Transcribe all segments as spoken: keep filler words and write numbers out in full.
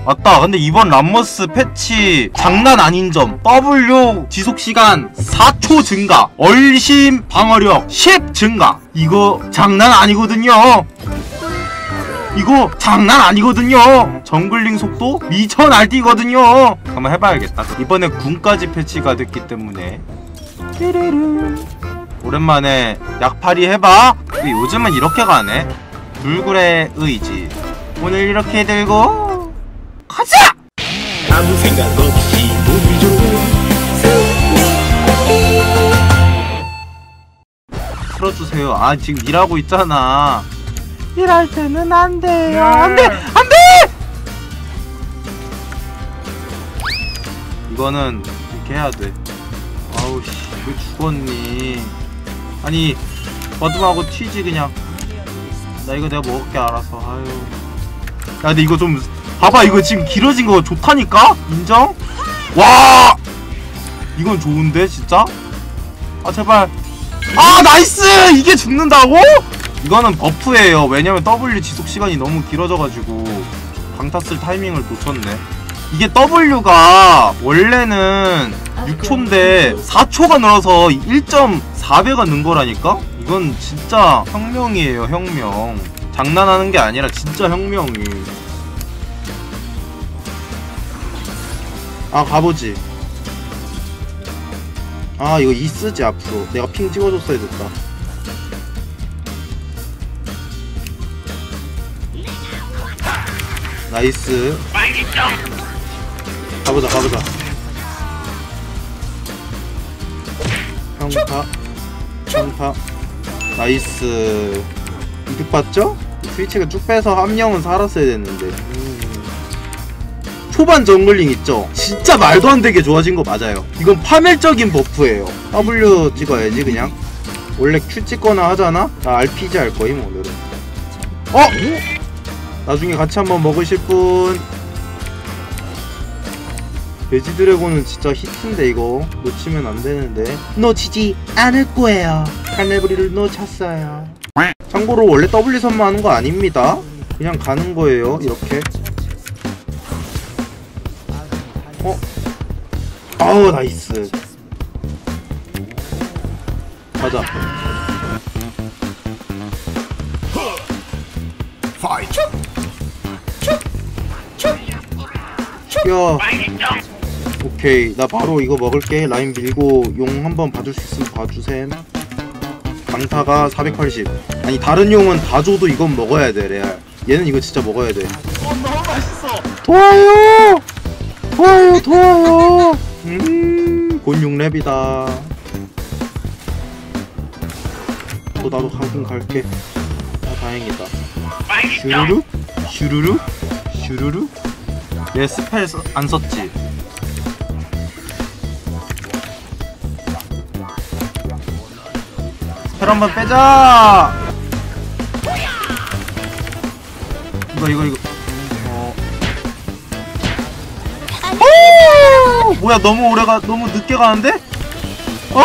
맞다. 근데 이번 람머스 패치 장난 아닌 점, W 지속시간 사 초 증가, 얼심 방어력 십 증가. 이거 장난 아니거든요. 이거 장난 아니거든요. 정글링 속도 미쳐 날뛰거든요. 한번 해봐야겠다. 이번에 군까지 패치가 됐기 때문에 오랜만에 약팔이 해봐. 요즘은 이렇게 가네. 불굴의 의지. 오늘 이렇게 들고 가자! 아무 생각 없이 몸이 좋은 풀어주세요. 아 지금 일하고 있잖아. 일할 때는 안 돼요. 안 돼! 안 돼! 이거는 이렇게 해야 돼. 아우 씨, 왜 죽었니? 아니 버듬하고 튀지 그냥. 나 이거 내가 먹을게 알아서. 아유. 야 근데 이거 좀 봐봐. 이거 지금 길어진 거 좋다니까? 인정? 와! 이건 좋은데 진짜? 아 제발. 아 나이스! 이게 죽는다고? 이거는 버프예요. 왜냐면 W 지속시간이 너무 길어져가지고 강타 쓸 타이밍을 놓쳤네. 이게 W가 원래는 육 초인데 사 초가 늘어서 일 점 사 배가 는 거라니까? 이건 진짜 혁명이에요. 혁명. 장난하는 게 아니라 진짜 혁명이. 아 가보지. 아 이거 이 쓰지 앞으로. 내가 핑 찍어줬어야 됐다. 나이스. 가보자 가보자. 평타 평타. 나이스. 이득 봤죠? 스위치가 쭉 빼서 한 명은 살았어야 됐는데. 음. 초반 정글링 있죠? 진짜 말도 안 되게 좋아진 거 맞아요. 이건 파멸적인 버프예요. W 찍어야지 그냥. 원래 Q 찍거나 하잖아? 나 알피지 할 거임 오늘은. 어? 나중에 같이 한번 먹으실 분. 돼지 드래곤은 진짜 히트인데 이거 놓치면 안 되는데. 놓치지 않을 거예요. 칼날부리를 놓쳤어요. 참고로 원래 W 선만 하는 거 아닙니다. 그냥 가는 거예요. 이렇게. 어? 아우 나이스. 가자. 야. 오케이 나 바로 이거 먹을게. 라인 밀고 용 한번 봐줄 수 있으면 봐주셈. 강타가 사백팔십. 아니 다른 용은 다 줘도 이건 먹어야 돼 레알. 얘는 이거 진짜 먹어야 돼. 어, 너무 맛있어. 도와요 도와요 도와요. 음 곤육 랩이다. 어 나도 가긴 갈게. 아 다행이다. 슈루룩 슈루룩 슈루룩. 얘 스펠 써, 안 썼지? 스펠 한번 빼자! 이거 이거 이거 어... 오! 뭐야 너무 오래가 너무 늦게 가는데? 어!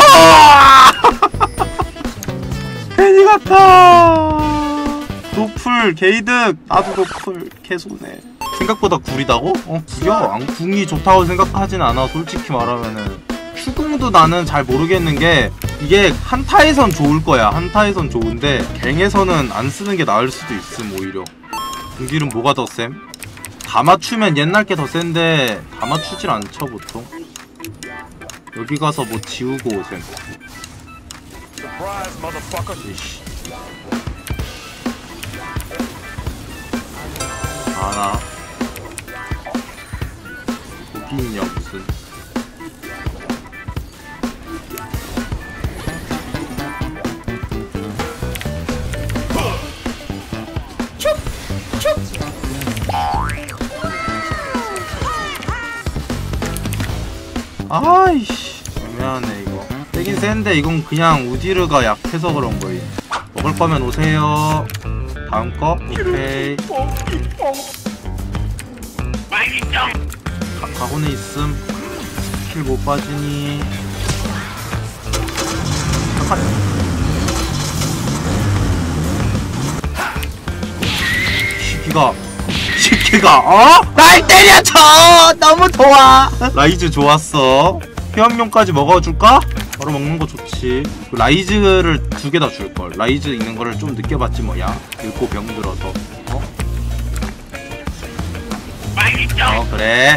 괜히 같아. 노플 게이득. 나도 노플 개소네. 생각보다 구리다고? 어 구려? 안 궁이 좋다고 생각하진 않아. 솔직히 말하면은 추궁도 나는 잘 모르겠는 게 이게 한타에선 좋을 거야. 한타에선 좋은데 갱에서는 안 쓰는 게 나을 수도 있음. 오히려 궁딜은 뭐가 더 셈? 다 맞추면 옛날 게 더 센데 다 맞추질 않죠 보통. 여기 가서 뭐 지우고 오셈. 이씨. 아나 어디 있냐 무슨. 아이씨 애매하네 이거. 세긴 센데 이건 그냥 우디르가 약해서 그런 거임. 먹을 거면 오세요. 다음 거? 오케이. 가, 가고는 있음. 스킬 못 빠지니. 잠깐. 시키가 시키 마스크가 어? 날 때려줘! 너무 좋아. 라이즈 좋았어. 회원용까지 먹어줄까? 바로 먹는 거 좋지. 라이즈를 두 개 다 줄걸. 라이즈 있는 거를 좀 늦게 봤지 뭐야. 읽고 병 들어서. 어? 어 그래.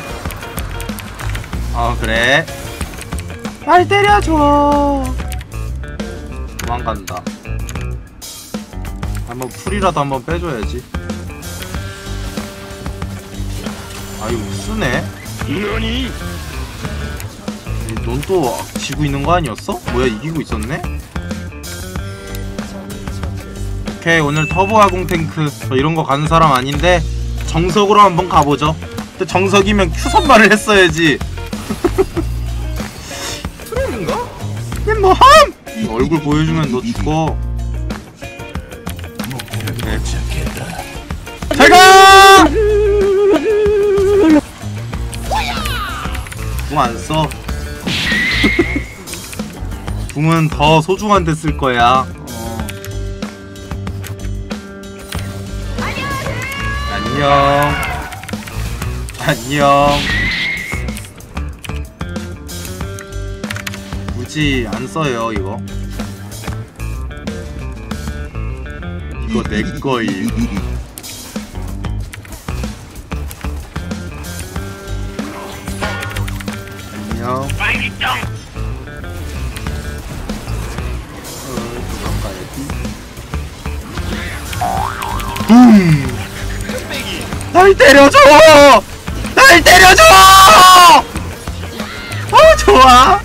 어 그래. 날 때려줘. 도망간다. 한번 풀이라도 한번 빼줘야지. 아유 쓰네. 넌 또 지고 있는 거 아니었어? 뭐야 이기고 있었네? 오케이 오늘 터보 아공 탱크. 저 이런 거 가는 사람 아닌데 정석으로 한번 가보죠. 근데 정석이면 큐 선발을 했어야지. 그러는가? 내 뭐함! 얼굴 보여주면 너 죽어. 네. 잘가! 궁 안 써. 궁은 더 소중한 데 쓸 거야. 어. 안녕. 안녕. 굳이 안 써요 이거. 이거 내 거임. 안녕. 붐! 날 때려줘! 날 때려줘! 어 좋아.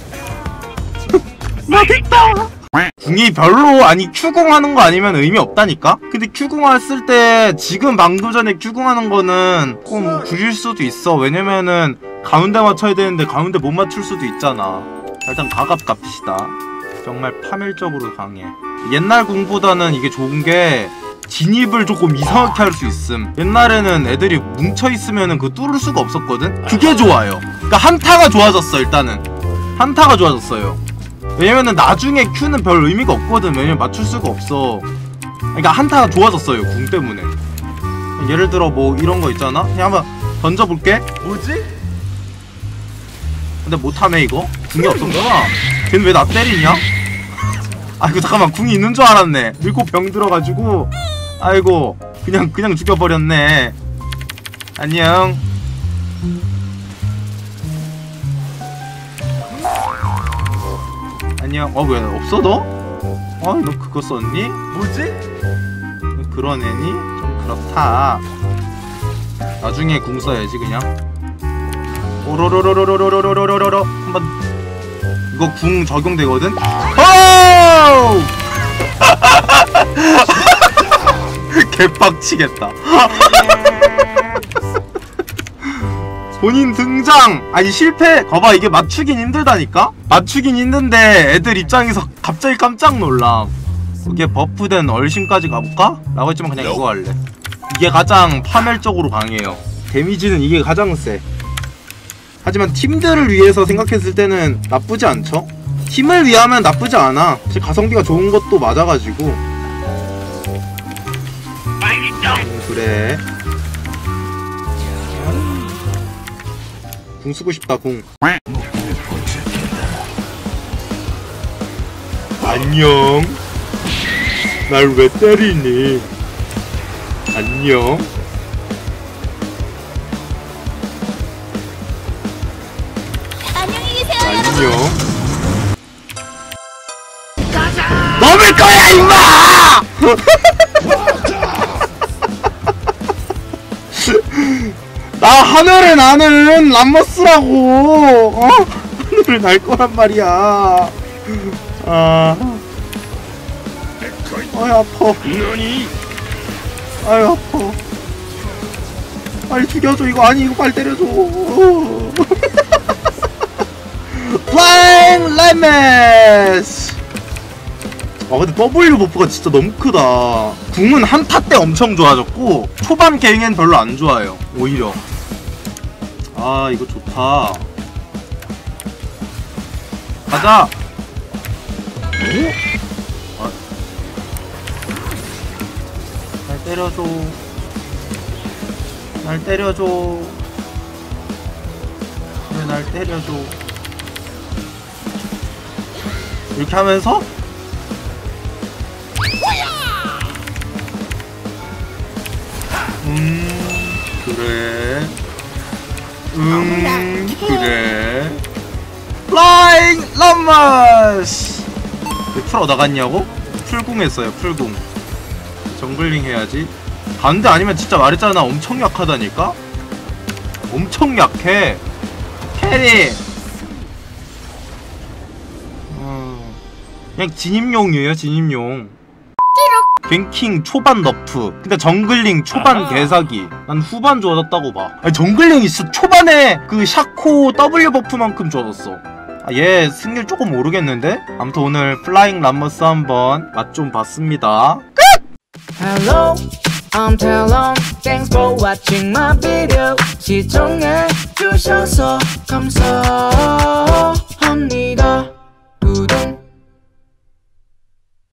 맛있다. 궁이 별로 아니 큐궁 하는 거 아니면 의미 없다니까? 근데 큐궁 했을 때 지금 망도 전에 큐궁 하는 거는 좀 구릴 수도 있어. 왜냐면은 가운데 맞춰야 되는데 가운데 못 맞출 수도 있잖아. 일단 가갑 갑시다. 정말 파멸적으로 강해. 옛날 궁보다는 이게 좋은 게 진입을 조금 이상하게 할 수 있음. 옛날에는 애들이 뭉쳐있으면은 그거 뚫을 수가 없었거든? 그게 좋아요. 그니까 한타가 좋아졌어. 일단은 한타가 좋아졌어요. 왜냐면은 나중에 Q는 별 의미가 없거든. 왜냐면 맞출 수가 없어. 그니까 한타가 좋아졌어요 궁 때문에. 예를 들어 뭐 이런 거 있잖아? 그냥 한번 던져볼게. 뭐지? 근데 못하네 이거? 궁이 없었구나. 걔는 왜 나 때리냐? 아이고 잠깐만 궁이 있는 줄 알았네. 밀고 병 들어가지고 아이고 그냥 그냥 죽여버렸네. 안녕. 안녕. 어 왜 없어 너? 어 너 그거 썼니? 뭐지? 그런 애니? 좀 그렇다. 나중에 궁 써야지 그냥. 오로로로로로로로로로로로 한번 이거 궁 적용되거든? 오! 개빡치겠다. 본인 등장! 아니 실패! 거봐 이게 맞추긴 힘들다니까? 맞추긴 힘든데 애들 입장에서 갑자기 깜짝 놀람. 이게 버프된 얼씬까지 가볼까? 라고 했지만 그냥 이거 할래. 이게 가장 파멸적으로 강해요. 데미지는 이게 가장 세. 하지만 팀들을 위해서 생각했을 때는 나쁘지 않죠? 팀을 위하면 나쁘지 않아. 사실 가성비가 좋은 것도 맞아가지고. 음, 그래. 궁 쓰고 싶다 궁. 안녕. 날 왜 때리니? 안녕. 안녕히 계세요. 안녕. 넘을 거야 임마! 나 하늘을 나는 람머스라고. 어? 하늘을 날 거란 말이야. 아, 아이 아파. 아이 아파. 빨리 죽여줘 이거. 아니 이거 빨리 때려줘. 플라잉 레메스. 아 근데 W 버프가 진짜 너무 크다. 궁은 한타 때 엄청 좋아졌고 초반 갱엔 별로 안 좋아요 오히려. 아 이거 좋다. 가자. 오? 아. 날 때려줘. 날 날 때려줘. 왜 날 때려줘. 이렇게 하면서 음 그래 음 그래 플라잉 람마스. 왜 풀 얻어갔냐고? 풀궁했어요. 풀궁. 정글링 해야지. 반대 아니면 진짜 말했잖아. 엄청 약하다니까? 엄청 약해. 캐리. 어... 그냥 진입용이에요. 진입용. 갱킹 초반 너프. 근데 정글링 초반 개사기. 난 후반 좋아졌다고 봐. 아니 정글링이 진짜 초반에 그 샤코 W 버프만큼 좋아졌어. 아, 얘 승률 조금 모르겠는데? 아무튼 오늘 플라잉 람머스 한번 맛 좀 봤습니다. 끝! Hello, I'm Talon. Thanks for watching my video. 시청해 주셔서 감사.